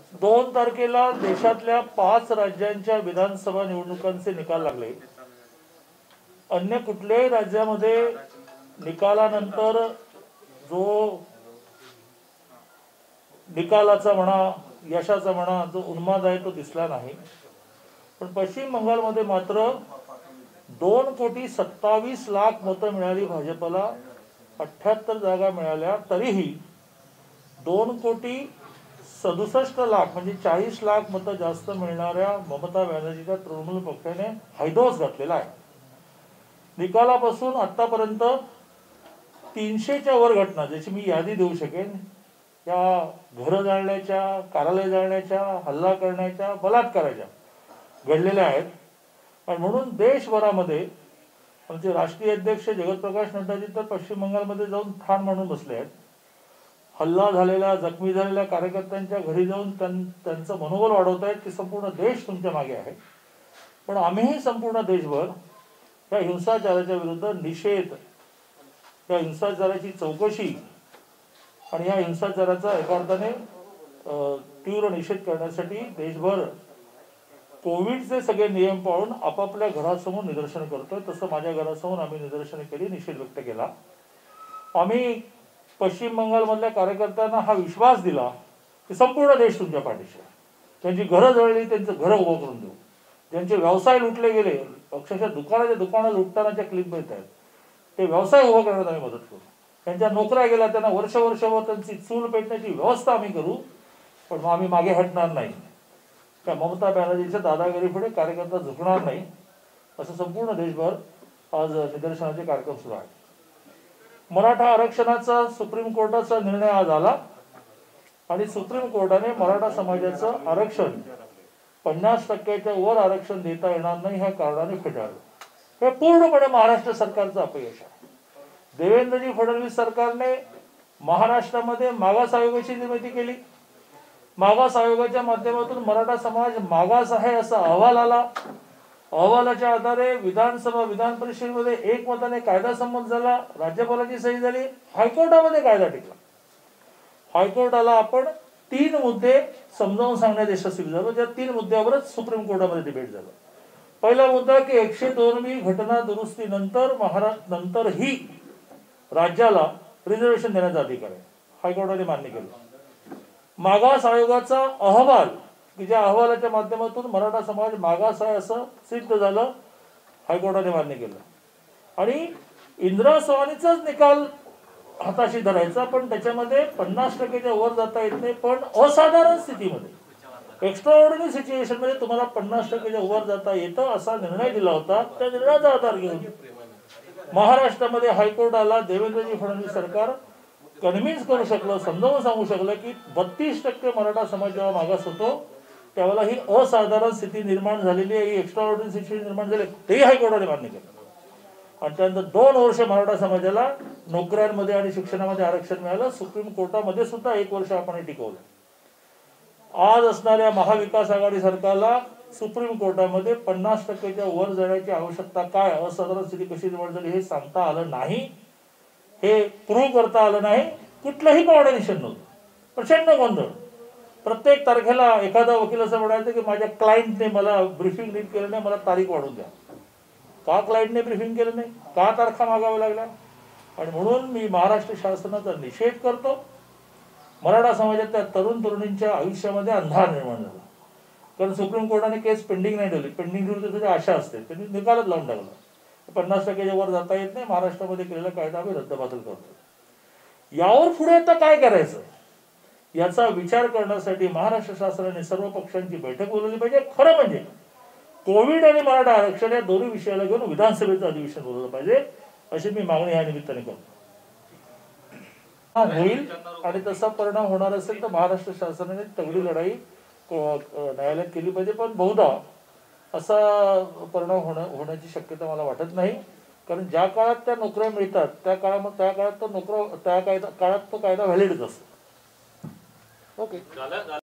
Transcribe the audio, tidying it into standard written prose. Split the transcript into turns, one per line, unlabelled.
2 तारखेला देशातल्या 5 राज्यांच्या विधानसभा निवडणुकांचे निकाल लागले। अन्य कुठल्याही राज्यामध्ये निकालानंतर जो निकालाचा म्हणा यशाचा म्हणा जो उन्माद आहे तो दिसला नाही। पण पश्चिम बंगालमध्ये मात्र 2,27,00,000 मतं मिळाली भाजपला, 78 जागा मिळाल्या। तरीही 2,67,00,000 म्हणजे 40 लाख मतं जास्त मिळणाऱ्या ममता बॅनर्जीच्या तृणमूल पक्षाने हैदोस घातलेला आहे। निकालापासून आतापर्यंत 300च्या वर घटना, ज्याची मी यादी देऊ शकेन, या घरं जाळण्याच्या, कार्यालय जाळण्याच्या, हल्ला करण्याच्या, बलात्काराच्या घडलेल्या आहेत। आणि म्हणून देशभरामध्ये आमचे राष्ट्रीय अध्यक्ष जगतप्रकाश नड्डाजी तर पश्चिम बंगालमध्ये जाऊन ठाण मांडून बसले आहेत। हल्ला झालेल्या, जखमी झालेल्या कार्यकर्त्यांच्या घरी जाऊन त्यांचं मनोबल वाढवत आहेत की संपूर्ण देश तुमच्या मागे आहे। पण आम्हीही संपूर्ण देशभर या हिंसाचाराच्या विरुद्ध निषेध, या हिंसाचाराची चौकशी आणि या हिंसाचाराचा एका अर्थाने तीव्र निषेध करण्यासाठी देशभर कोविडचे सगळे नियम पाळून आपापल्या घरासमोर निदर्शन करतोय। तसं माझ्या घरासमोर आम्ही निदर्शने केली, निषेध व्यक्त केला। आम्ही पश्चिम बंगालमधल्या कार्यकर्त्यांना हा विश्वास दिला की संपूर्ण देश तुमच्या पाठीशी आहे। त्यांची घरं जळली, त्यांचं घरं उभं करून देऊ। ज्यांचे व्यवसाय लुटले गेले, अक्षरशः दुकानं लुटतानाच्या क्लिप मिळत आहेत, ते व्यवसाय उभं करण्यात आम्ही मदत करू। त्यांच्या नोकऱ्या गेल्या, त्यांना वर्षभर त्यांची चूल पेटण्याची व्यवस्था आम्ही करू। पण मग आम्ही मागे हटणार नाही, त्या ममता बॅनर्जीच्या दादागिरीपुढे कार्यकर्ता झुकणार नाही। असं संपूर्ण देशभर आज निदर्शनाचे कार्यक्रम सुरू आहेत। मराठा आरक्षणाचा सुप्रीम कोर्टाचा निर्णय आज आला आणि सुप्रीम कोर्टाने मराठा समाजाचं आरक्षण 50%च्या वर आरक्षण देता येणार नाही ह्या कारणाने फेटाळलं। हे पूर्णपणे महाराष्ट्र सरकारचं अपयश आहे। देवेंद्रजी फडणवीस सरकारने महाराष्ट्रामध्ये मागास आयोगाची निर्मिती केली। मागास आयोगाच्या माध्यमातून मराठा समाज मागास आहे असा अहवाल आला। अहवालाच्या आधारे विधान परिषदेमध्ये एकमताने कायदा संमत झाला, राज्यपालाची सही झाली, हायकोर्टामध्ये कायदा टिकला। हायकोर्टाला आपण 3 मुद्दे समजावून सांगण्यात यशस्वी झालो, ज्या 3 मुद्द्यावरच सुप्रीम कोर्टामध्ये डिबेट झालं। पहिला मुद्दा की 102 घटना दुरुस्तीनंतर ही राज्याला रिझर्वेशन देण्याचा अधिकार आहे, हायकोर्टाने मान्य केलं। मागास आयोगाचा अहवाल की ज्या अहवालाच्या माध्यमातून मराठा समाज मागास आहे असं सिद्ध झालं, हायकोर्टाने मान्य केलं। आणि इंदिरा स्वामीचाच निकाल हाताशी धरायचा, पण त्याच्यामध्ये 50%च्या वर जाता येत नाही। पण असाधारण स्थितीमध्ये, एक्स्ट्राऑर्डिनरी सिच्युएशन मध्ये तुम्हाला 50%च्या वर जाता येतं असा निर्णय दिला होता। त्या निर्णयाचा आधार घेऊन महाराष्ट्रामध्ये हायकोर्टाला देवेंद्रजी फडणवीस सरकार कन्व्हिन्स करू शकलं, समजावून सांगू शकलं की 32% मराठा समाज जेव्हा मागास होतो त्यावेळेला ही असाधारण स्थिती निर्माण झालेली आहे, ही एक्स्ट्राऑर्डिनरी सिच्युएशन निर्माण झाली, तेही हायकोर्टाने मान्य केलं। आणि त्यानंतर 2 वर्ष मराठा समाजाला नोकऱ्यांमध्ये आणि शिक्षणामध्ये आरक्षण मिळालं। सुप्रीम कोर्टामध्ये सुद्धा 1 वर्ष आपण टिकवलं। आज असणाऱ्या महाविकास आघाडी सरकारला सुप्रीम कोर्टामध्ये 50%च्या वर जाण्याची आवश्यकता काय, असाधारण स्थिती कशी निर्माण झाली हे सांगता आलं नाही, हे प्रूव्ह करता आलं नाही। कुठलंही कॉर्डिनेशन नव्हतं, प्रचंड गोंधळ। प्रत्येक तारखेला एखादा वकील असं म्हणायचं की माझ्या क्लायंटने मला ब्रीफिंग नीट केलं नाही, मला तारीख वाढवून द्या। का क्लायंटने ब्रीफिंग केलं नाही, का तारखा मागाव्या लागल्या? आणि म्हणून मी महाराष्ट्र शासनाचा निषेध करतो। मराठा समाजाच्या तरुण तरुणींच्या आयुष्यामध्ये अंधार निर्माण झाला, कारण सुप्रीम कोर्टाने केस पेंडिंग नाही ठेवली। पेंडिंग ठेवली तर आशा असते, त्यांनी निकालच लावून टाकला, 50%च्या वर जाता येत नाही, महाराष्ट्रामध्ये केलेला कायदा आम्ही रद्दबातल करतो। यावर पुढे आता काय करायचं याचा विचार करण्यासाठी महाराष्ट्र शासनाने सर्व पक्षांची बैठक बोलवली पाहिजे। खरं म्हणजे कोविड आणि मराठा आरक्षण या दोन्ही विषयाला घेऊन विधानसभेचं अधिवेशन बोलवलं पाहिजे, अशी मी मागणी या निमित्ताने करतो। होईल आणि तसा परिणाम होणार असेल तर महाराष्ट्र शासनाने तगडी लढाई न्यायालयात केली पाहिजे। पण बहुधा असा परिणाम होण्याची शक्यता मला वाटत नाही, कारण ज्या काळात त्या नोकऱ्या मिळतात त्या काळात तो कायदा व्हॅलिडच असतो। ओके।